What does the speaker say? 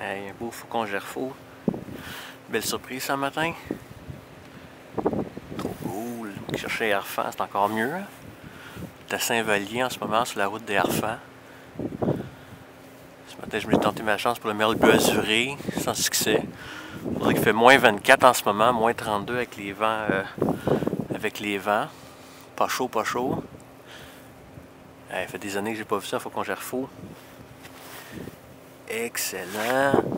Hey, un beau faucon gerfaut. Belle surprise ce matin. Trop cool. Qui cherchait Harfang, c'est encore mieux. C'est à Saint-Vallier en ce moment, sur la route des Harfangs. Ce matin, je me suis tenté ma chance pour le merle-but azuré, sans succès. On dirait qu'il fait moins 24 en ce moment, moins 32 avec les vents. Pas chaud, pas chaud. Hey, ça fait des années que j'ai pas vu ça, faucon gerfaut. Excellent.